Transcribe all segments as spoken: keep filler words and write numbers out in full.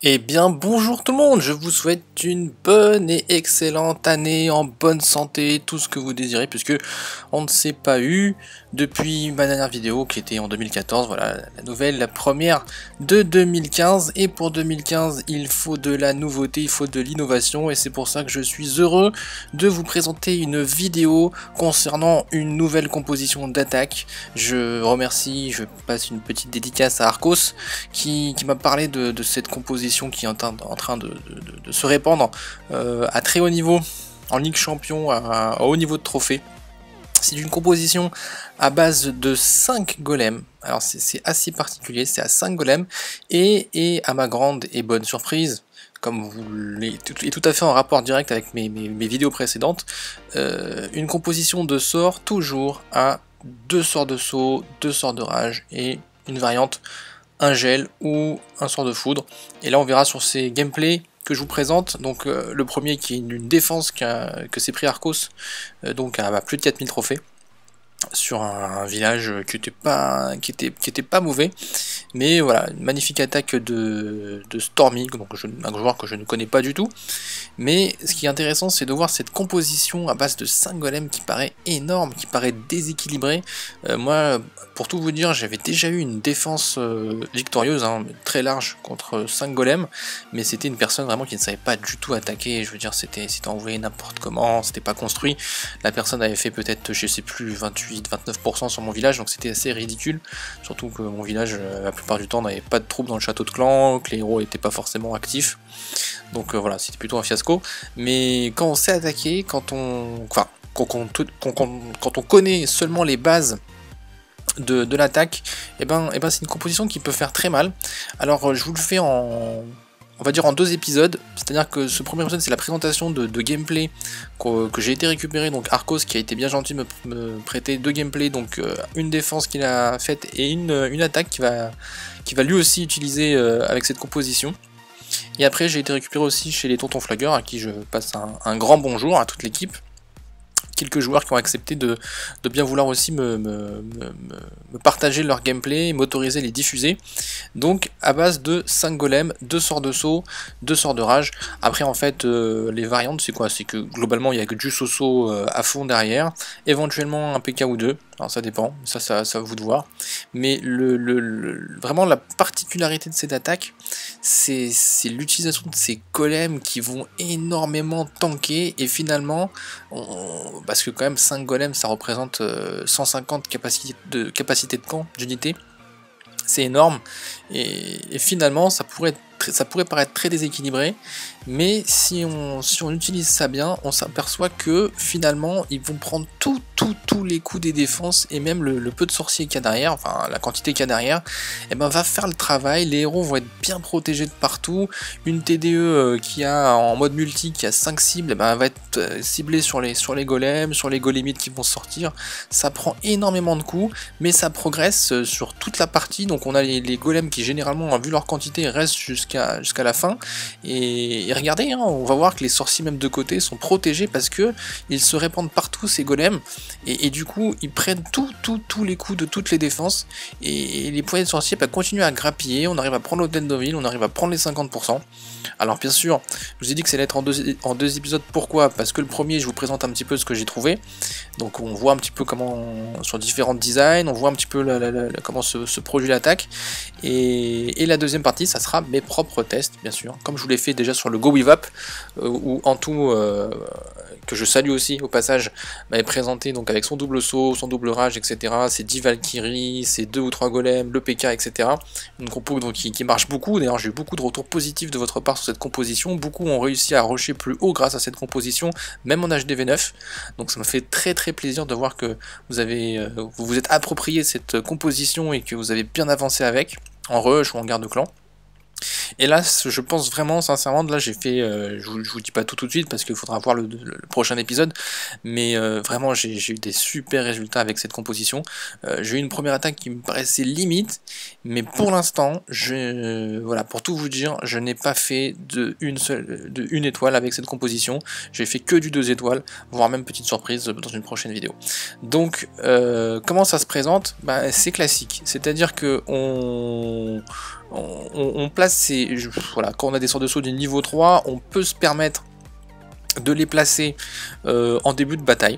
Eh bien bonjour tout le monde, je vous souhaite une bonne et excellente année en bonne santé, tout ce que vous désirez, puisque on ne s'est pas eu depuis ma dernière vidéo qui était en deux mille quatorze, voilà la nouvelle, la première de deux mille quinze, et pour deux mille quinze il faut de la nouveauté, il faut de l'innovation, et c'est pour ça que je suis heureux de vous présenter une vidéo concernant une nouvelle composition d'attaque. Je remercie, je passe une petite dédicace à Arcos qui, qui m'a parlé de, de cette composition qui est en train, en train de, de, de se répandre euh, à très haut niveau, en Ligue Champion, à, à haut niveau de trophée. C'est une composition à base de cinq golems, alors c'est assez particulier, c'est à cinq golems, et, et à ma grande et bonne surprise, comme vous l'êtes tout, tout à fait en rapport direct avec mes, mes, mes vidéos précédentes, euh, une composition de sorts toujours à deux sorts de saut, deux sorts de rage, et une variante un gel ou un sort de foudre. Et là on verra sur ces gameplays que je vous présente, donc euh, le premier qui est une défense qu que s'est pris Arcos, euh, donc à, à plus de quatre mille trophées, sur un, un village qui était pas qui était qui était pas mauvais, mais voilà, une magnifique attaque de, de Stormy, donc je, un joueur que je ne connais pas du tout. Mais ce qui est intéressant, c'est de voir cette composition à base de cinq golems qui paraît énorme, qui paraît déséquilibrée. Euh, moi, pour tout vous dire, j'avais déjà eu une défense euh, victorieuse, hein, très large, contre cinq golems, mais c'était une personne vraiment qui ne savait pas du tout attaquer. Je veux dire, c'était envoyé n'importe comment, c'était pas construit. La personne avait fait peut-être, je sais plus, vingt-huit vingt-neuf pour cent sur mon village, donc c'était assez ridicule. Surtout que mon village, la plupart du temps, n'avait pas de troupes dans le château de clan, que les héros n'étaient pas forcément actifs. Donc euh, voilà, c'était plutôt un fiasco. Mais quand on sait attaquer, quand on, enfin, quand on, quand on, quand on connaît seulement les bases de, de l'attaque, et ben, et ben c'est une composition qui peut faire très mal. Alors je vous le fais en, on va dire en deux épisodes. C'est-à-dire que ce premier épisode c'est la présentation de, de gameplay que, que j'ai été récupéré. Donc Arcos qui a été bien gentil de me, me prêter deux gameplays, donc euh, une défense qu'il a faite et une, une attaque qui va, qui va lui aussi utiliser euh, avec cette composition. Et après j'ai été récupéré aussi chez les Tontons Flagueurs, à qui je passe un, un grand bonjour à toute l'équipe. Quelques joueurs qui ont accepté de, de bien vouloir aussi me, me, me, me partager leur gameplay, m'autoriser à les diffuser. Donc à base de cinq golems, deux sorts de saut, deux sorts de rage. Après en fait euh, les variantes c'est quoi? C'est que globalement il n'y a que du Soso euh, à fond derrière, éventuellement un P K ou deux, alors ça dépend, ça ça, ça à vous de voir. Mais le, le, le, vraiment la particularité de cette attaque, c'est l'utilisation de ces golems qui vont énormément tanker, et finalement on, parce que quand même cinq golems ça représente euh, cent cinquante capacités de, capacité de camp d'unité, c'est énorme, et, et finalement ça pourrait être ça pourrait paraître très déséquilibré, mais si on, si on utilise ça bien, on s'aperçoit que finalement ils vont prendre tout, tout, tous les coups des défenses, et même le, le peu de sorciers qu'il y a derrière, enfin la quantité qu'il y a derrière, et ben va faire le travail. Les héros vont être bien protégés de partout. Une T D E qui a en mode multi qui a cinq cibles, et ben va être ciblée sur les, sur les golems, sur les golémites qui vont sortir. Ça prend énormément de coups, mais ça progresse sur toute la partie. Donc on a les, les golems qui généralement, vu leur quantité, restent jusqu'à jusqu'à la fin, et, et regardez, hein, on va voir que les sorciers même de côté sont protégés parce que ils se répandent partout, ces golems, et, et du coup ils prennent tout, tout, tous les coups de toutes les défenses, et, et les poignées de sorciers bah, continuent à grappiller. On arrive à prendre l'hôtel de ville, on arrive à prendre les cinquante pour cent. Alors bien sûr, je vous ai dit que ça allait être en deux, en deux épisodes. Pourquoi? Parce que le premier, je vous présente un petit peu ce que j'ai trouvé, donc on voit un petit peu comment, sur différents designs, on voit un petit peu la, la, la, comment se, se produit l'attaque, et, et la deuxième partie, ça sera mes propres tests, bien sûr, comme je vous l'ai fait déjà sur le Go With Up, euh, où Antou, euh, que je salue aussi au passage, m'avait présenté donc avec son double saut, son double rage, et cetera, ses dix Valkyries, ses deux ou trois golems, le P K, et cetera. Une compo donc, qui, qui marche beaucoup. D'ailleurs, j'ai eu beaucoup de retours positifs de votre part sur cette composition. Beaucoup ont réussi à rusher plus haut grâce à cette composition, même en H D V neuf. Donc ça me fait très très plaisir de voir que vous avez, euh, vous vous êtes approprié cette composition et que vous avez bien avancé avec, en rush ou en garde clan. Et là, je pense vraiment, sincèrement, là j'ai fait, euh, je, vous, je vous dis pas tout tout de suite parce qu'il faudra voir le, le, le prochain épisode, mais euh, vraiment j'ai eu des super résultats avec cette composition. Euh, j'ai eu une première attaque qui me paraissait limite, mais pour l'instant, je, voilà, pour tout vous dire, je n'ai pas fait de une seule, de une étoile avec cette composition. J'ai fait que du deux étoiles, voire même petite surprise dans une prochaine vidéo. Donc, euh, comment ça se présente? Bah, c'est classique, c'est-à-dire que on on, on, on place ces... Je, voilà, quand on a des sorts de saut du niveau trois, on peut se permettre de les placer euh, en début de bataille.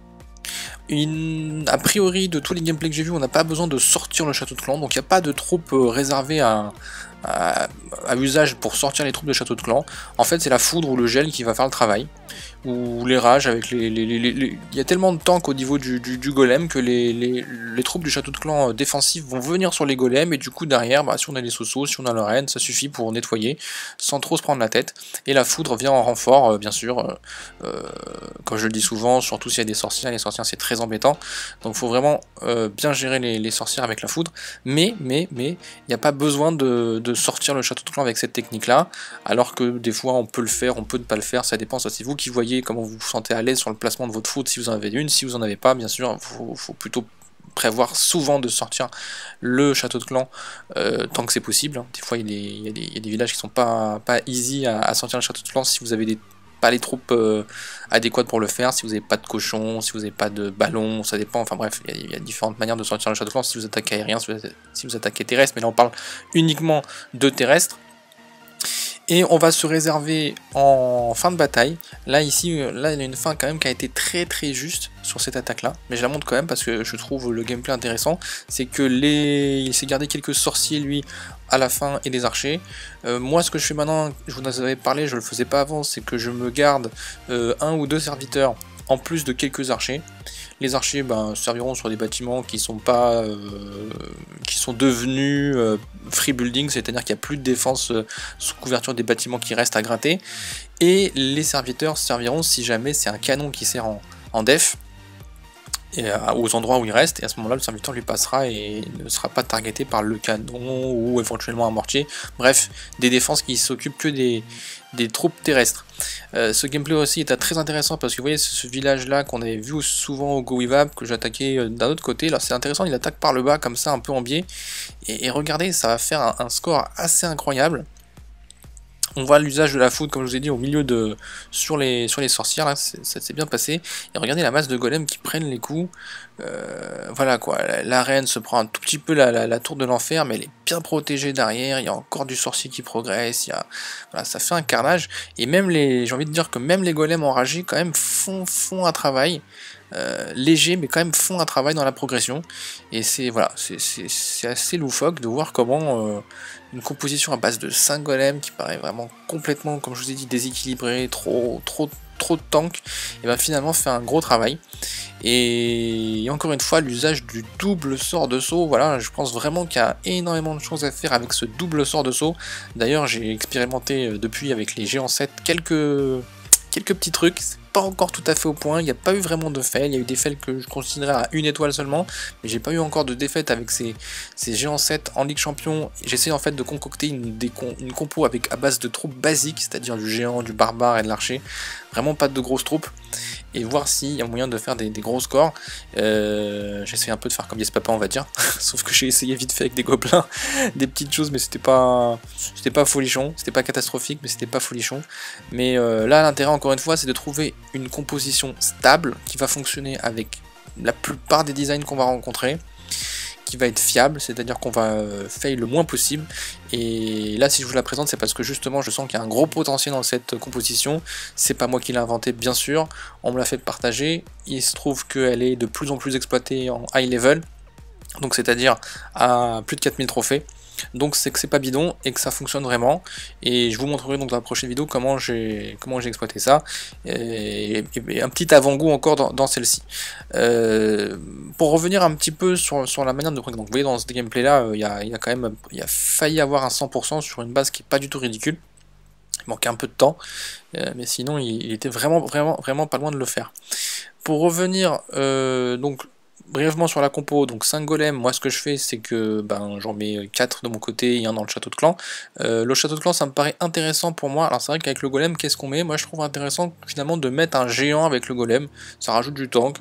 Une, a priori, de tous les gameplays que j'ai vus, on n'a pas besoin de sortir le château de clan, donc il n'y a pas de troupes euh, réservées à, à, à usage pour sortir les troupes de château de clan. En fait, c'est la foudre ou le gel qui va faire le travail, ou les rages avec les... les, les, les, les... Il y a tellement de tanks au niveau du, du, du golem que les, les, les troupes du château de clan euh, défensif vont venir sur les golems, et du coup derrière, bah, si on a les sosos, si on a le reine, ça suffit pour nettoyer, sans trop se prendre la tête. Et la foudre vient en renfort, euh, bien sûr, euh, euh, comme je le dis souvent, surtout s'il y a des sorcières, les sorcières c'est très embêtant, donc il faut vraiment euh, bien gérer les, les sorcières avec la foudre, mais, mais, mais, il n'y a pas besoin de, de sortir le château de clan avec cette technique là, alors que des fois on peut le faire, on peut ne pas le faire, ça dépend, ça c'est vous qui voyez comment vous vous sentez à l'aise sur le placement de votre foudre si vous en avez une. Si vous en avez pas, bien sûr, il faut, faut plutôt prévoir souvent de sortir le château de clan euh, tant que c'est possible. Des fois il y, y, y a des villages qui sont pas, pas easy à, à sortir le château de clan si vous avez des, pas les troupes euh, adéquates pour le faire, si vous n'avez pas de cochons, si vous n'avez pas de ballons, ça dépend, enfin bref, il y, y a différentes manières de sortir le château de clan si vous attaquez aérien, si vous, si vous attaquez terrestre, mais là on parle uniquement de terrestre. Et on va se réserver en fin de bataille. Là ici, là il y a une fin quand même qui a été très très juste sur cette attaque là. Mais je la montre quand même parce que je trouve le gameplay intéressant. C'est que les... il s'est gardé quelques sorciers lui à la fin et des archers. Euh, moi ce que je fais maintenant, je vous en avais parlé, je le faisais pas avant, c'est que je me garde euh, un ou deux serviteurs en plus de quelques archers. Les archers ben, serviront sur des bâtiments qui sont pas, euh, qui sont devenus euh, free building, c'est-à-dire qu'il n'y a plus de défense euh, sous couverture des bâtiments qui restent à gratter. Et les serviteurs serviront si jamais c'est un canon qui sert en, en def, et, euh, aux endroits où il reste, et à ce moment-là le serviteur lui passera et ne sera pas targeté par le canon ou éventuellement un mortier. Bref, des défenses qui s'occupent que des, des troupes terrestres. Euh, ce gameplay aussi est très intéressant parce que vous voyez ce, ce village là qu'on avait vu souvent au Go Wivab, que j'attaquais euh, d'un autre côté, là c'est intéressant, il attaque par le bas comme ça un peu en biais, et, et regardez, ça va faire un, un score assez incroyable. On voit l'usage de la foudre, comme je vous ai dit, au milieu de sur les sur les sorcières, là, ça s'est bien passé. Et regardez la masse de golems qui prennent les coups. Euh, voilà quoi, la, la reine se prend un tout petit peu la, la, la tour de l'enfer, mais elle est bien protégée derrière. Il y a encore du sorcier qui progresse. Il y a, voilà, ça fait un carnage. Et même les, j'ai envie de dire que même les golems enragés quand même font font un travail. Euh, léger mais quand même font un travail dans la progression, et c'est voilà, c'est assez loufoque de voir comment euh, une composition à base de cinq golems qui paraît vraiment complètement, comme je vous ai dit, déséquilibrée, trop trop trop de tanks, et ben finalement fait un gros travail. Et encore une fois, l'usage du double sort de saut, voilà, je pense vraiment qu'il y a énormément de choses à faire avec ce double sort de saut. D'ailleurs j'ai expérimenté depuis avec les géants sept quelques quelques petits trucs, c'est pas encore tout à fait au point, il n'y a pas eu vraiment de fail, il y a eu des fails que je considérais à une étoile seulement, mais j'ai pas eu encore de défaite avec ces, ces géants sept en Ligue Champion. J'essaie en fait de concocter une, des, une compo avec à base de troupes basiques, c'est-à-dire du géant, du barbare et de l'archer, vraiment pas de grosses troupes, et voir s'il y a moyen de faire des, des gros scores. Euh, j'essaie un peu de faire comme Yes Papa, on va dire, sauf que j'ai essayé vite fait avec des gobelins, des petites choses, mais c'était pas c'était pas folichon, c'était pas catastrophique, mais c'était pas folichon. Mais euh, là l'intérêt encore une fois c'est de trouver une composition stable qui va fonctionner avec la plupart des designs qu'on va rencontrer, qui va être fiable, c'est-à-dire qu'on va euh, fail le moins possible. Et là si je vous la présente c'est parce que justement je sens qu'il y a un gros potentiel dans cette composition. C'est pas moi qui l'ai inventé bien sûr, on me l'a fait partager, il se trouve qu'elle est de plus en plus exploitée en high level, donc c'est-à-dire à plus de quatre mille trophées. Donc c'est que c'est pas bidon et que ça fonctionne vraiment, et je vous montrerai donc dans la prochaine vidéo comment j'ai comment j'ai exploité ça, et, et, et un petit avant-goût encore dans, dans celle-ci. Euh, pour revenir un petit peu sur, sur la manière de... Donc vous voyez dans ce gameplay là, il y a, y a quand même il a failli avoir un cent pour cent sur une base qui est pas du tout ridicule. Il manquait un peu de temps, euh, mais sinon il, il était vraiment vraiment vraiment pas loin de le faire. Pour revenir euh, donc brièvement sur la compo, donc cinq golems, moi ce que je fais c'est que ben, j'en mets quatre de mon côté et un dans le château de clan. Euh, le château de clan ça me paraît intéressant pour moi, alors c'est vrai qu'avec le golem qu'est-ce qu'on met? Moi je trouve intéressant finalement de mettre un géant avec le golem, ça rajoute du tank,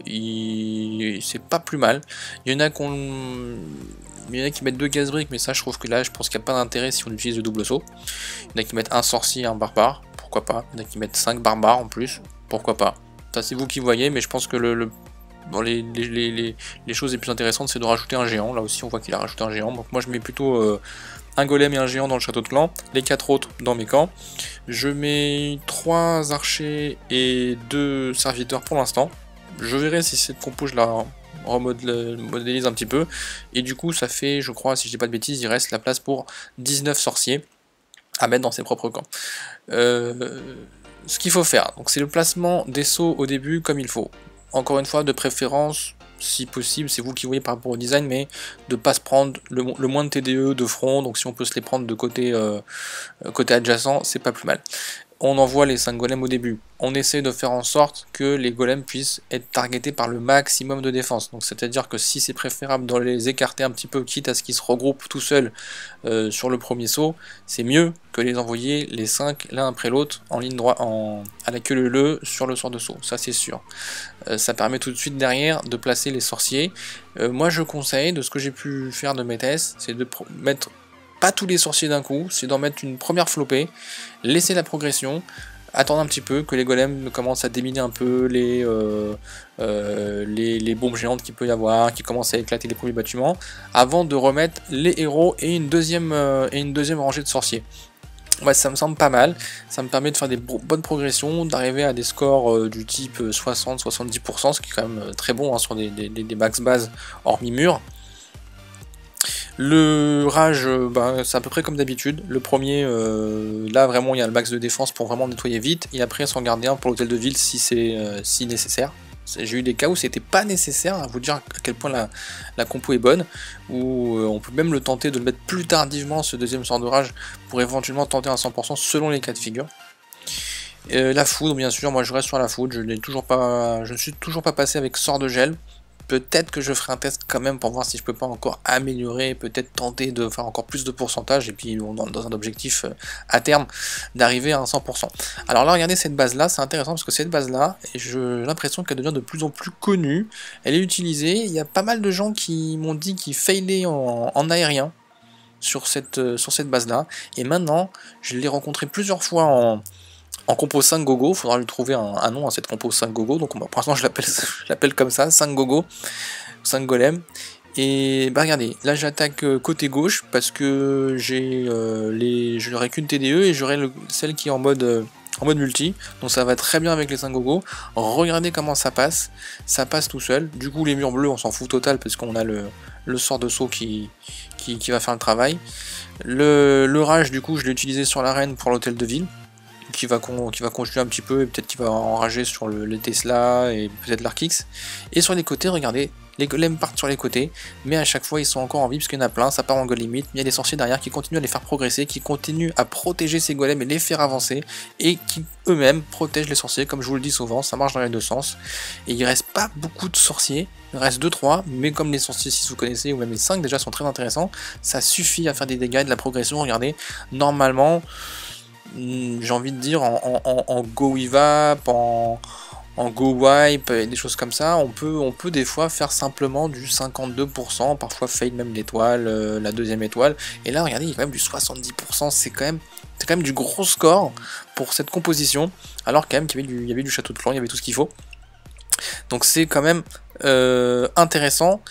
il... c'est pas plus mal. Il y en a qu'on... Il y en a qui mettent deux gaz briques, mais ça je trouve que là je pense qu'il n'y a pas d'intérêt si on utilise le double saut. Il y en a qui mettent un sorcier et un barbare, pourquoi pas. Il y en a qui mettent cinq barbares en plus, pourquoi pas. Ça c'est vous qui voyez, mais je pense que le, le Bon, les, les, les, les choses les plus intéressantes c'est de rajouter un géant. Là aussi on voit qu'il a rajouté un géant, donc moi je mets plutôt euh, un golem et un géant dans le château de clan, les quatre autres dans mes camps. Je mets trois archers et deux serviteurs pour l'instant. Je verrai si cette compo je la remodélise un petit peu. Et du coup ça fait, je crois, si je dis pas de bêtises, il reste la place pour dix-neuf sorciers à mettre dans ses propres camps. Euh, ce qu'il faut faire, donc c'est le placement des sauts au début comme il faut. Encore une fois, de préférence, si possible, c'est vous qui voyez par rapport au design, mais de ne pas se prendre le, le moins de T D E de front, donc si on peut se les prendre de côté, euh, côté adjacent, c'est pas plus mal. On envoie les cinq golems au début. On essaie de faire en sorte que les golems puissent être targetés par le maximum de défense. Donc c'est-à-dire que si c'est préférable de les écarter un petit peu, quitte à ce qu'ils se regroupent tout seuls euh, sur le premier saut, c'est mieux que les envoyer les cinq l'un après l'autre en ligne droite, en, à la queue leu-leu sur le sort de saut. Ça c'est sûr. Euh, ça permet tout de suite derrière de placer les sorciers. Euh, moi je conseille, de ce que j'ai pu faire de mes tests, c'est de mettre pas tous les sorciers d'un coup, c'est d'en mettre une première flopée, laisser la progression, attendre un petit peu que les golems commencent à déminer un peu les, euh, euh, les, les bombes géantes qu'il peut y avoir, qui commencent à éclater les premiers bâtiments, avant de remettre les héros et une deuxième, euh, et une deuxième rangée de sorciers. Ouais, ça me semble pas mal, ça me permet de faire des bonnes progressions, d'arriver à des scores euh, du type soixante à soixante-dix pour cent, ce qui est quand même très bon hein, sur des, des, des max bases hormis murs. Le rage, bah, c'est à peu près comme d'habitude. Le premier, euh, là vraiment il y a le max de défense pour vraiment nettoyer vite, et après s'en garder un pour l'hôtel de ville si c'est euh, si nécessaire. J'ai eu des cas où c'était pas nécessaire, à vous dire à quel point la, la compo est bonne, où euh, on peut même le tenter de le mettre plus tardivement ce deuxième sort de rage pour éventuellement tenter un cent pour cent selon les cas de figure. Euh, la foudre, bien sûr, moi je reste sur la foudre, je n'ai toujours pas, je ne suis toujours pas passé avec sort de gel. Peut-être que je ferai un test quand même pour voir si je peux pas encore améliorer, peut-être tenter de faire encore plus de pourcentage, et puis dans un objectif à terme d'arriver à un cent pour cent. Alors là, regardez cette base là, c'est intéressant parce que cette base là, j'ai l'impression qu'elle devient de plus en plus connue, elle est utilisée, il y a pas mal de gens qui m'ont dit qu'ils failaient en, en aérien sur cette, sur cette base là, et maintenant je l'ai rencontré plusieurs fois en... En compo cinq gogo, il faudra lui trouver un, un nom à cette compo cinq gogo, donc pour l'instant je l'appelle comme ça, cinq gogo, cinq golems. Et bah regardez, là j'attaque côté gauche parce que j'ai euh, les, je n'aurai qu'une T D E et j'aurai celle qui est en mode, euh, en mode multi, donc ça va très bien avec les cinq gogo. Regardez comment ça passe, ça passe tout seul. Du coup les murs bleus on s'en fout total parce qu'on a le, le sort de saut qui, qui, qui va faire le travail. Le, le rage du coup je l'ai utilisé sur l'arène pour l'hôtel de ville, qui va, con, qui va conjuguer un petit peu, et peut-être qu'il va enrager sur le, les Tesla et peut-être l'Arkix. Et sur les côtés, regardez, les golems partent sur les côtés, mais à chaque fois ils sont encore en vie parce qu'il y en a plein, ça part en goal limit, mais il y a des sorciers derrière qui continuent à les faire progresser, qui continuent à protéger ces golems et les faire avancer, et qui eux-mêmes protègent les sorciers, comme je vous le dis souvent, ça marche dans les deux sens. Et il reste pas beaucoup de sorciers, il reste deux trois, mais comme les sorciers six vous connaissez, ou même les cinq déjà sont très intéressants, ça suffit à faire des dégâts et de la progression. Regardez, normalement, j'ai envie de dire en, en, en go evap, en, en go wipe, et des choses comme ça, on peut, on peut des fois faire simplement du cinquante-deux pour cent, parfois fade même l'étoile, euh, la deuxième étoile, et là regardez il y a quand même du soixante-dix pour cent, c'est quand même c'est quand même du gros score pour cette composition, alors quand même qu'il y avait du, il y avait du château de clan, il y avait tout ce qu'il faut. Donc c'est quand même euh, intéressant,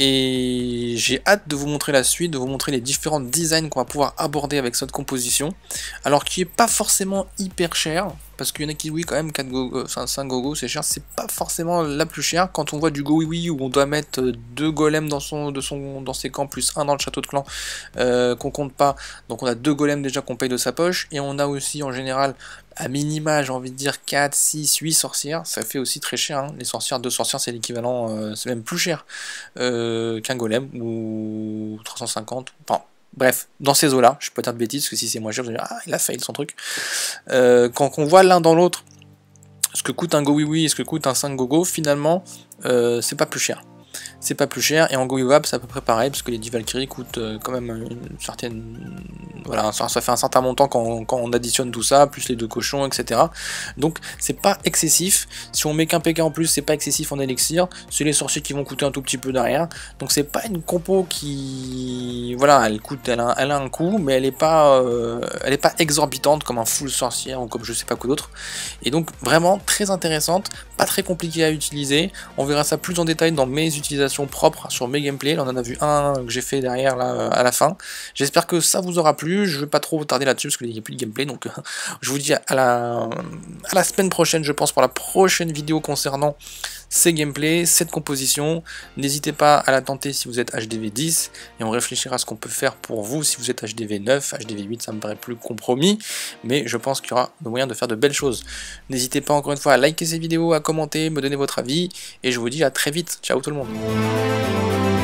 et j'ai hâte de vous montrer la suite, de vous montrer les différents designs qu'on va pouvoir aborder avec cette composition, alors qui est pas forcément hyper cher, parce qu'il y en a qui oui quand même quatre go, enfin cinq gogo c'est cher, c'est pas forcément la plus chère. Quand on voit du go oui oui où on doit mettre deux golems dans son, de son, dans ses camps plus un dans le château de clan euh, qu'on compte pas, donc on a deux golems déjà qu'on paye de sa poche, et on a aussi en général à minima j'ai envie de dire quatre, six, huit sorcières, ça fait aussi très cher, hein. Les sorcières, deux sorcières c'est l'équivalent, euh, c'est même plus cher euh, qu'un golem, ou trois cent cinquante, enfin bref, dans ces eaux-là, je peux pas dire de bêtises, parce que si c'est moins cher, vous allez dire, ah, il a fail son truc. Euh, quand on voit l'un dans l'autre, ce que coûte un go oui oui et ce que coûte un cinq gogo, finalement, euh, c'est pas plus cher. C'est pas plus cher, et en go evap c'est à peu près pareil, parce que les dix Valkyries coûtent euh, quand même une certaine... Voilà, ça, ça fait un certain montant quand on, quand on additionne tout ça, plus les deux cochons, et cetera. Donc c'est pas excessif, si on met qu'un P K en plus, c'est pas excessif en élixir, c'est les sorciers qui vont coûter un tout petit peu derrière, donc c'est pas une compo qui... Voilà, elle coûte, elle a, elle a un coût, mais elle est pas euh, elle est pas exorbitante comme un full sorcière, ou comme je sais pas quoi d'autre, et donc vraiment très intéressante, pas très compliquée à utiliser, on verra ça plus en détail dans mes utilisations d'optimisation propre sur mes gameplays. Là, on en a vu un que j'ai fait derrière là à la fin. J'espère que ça vous aura plu. Je vais pas trop tarder là-dessus parce qu'il n'y a plus de gameplay. Donc je vous dis à la, à la semaine prochaine, je pense, pour la prochaine vidéo concernant ces gameplays, cette composition. N'hésitez pas à la tenter si vous êtes H D V dix et on réfléchira à ce qu'on peut faire pour vous si vous êtes H D V neuf. H D V huit, ça me paraît plus compromis, mais je pense qu'il y aura moyen de faire de belles choses. N'hésitez pas encore une fois à liker ces vidéos, à commenter, me donner votre avis et je vous dis à très vite. Ciao tout le monde.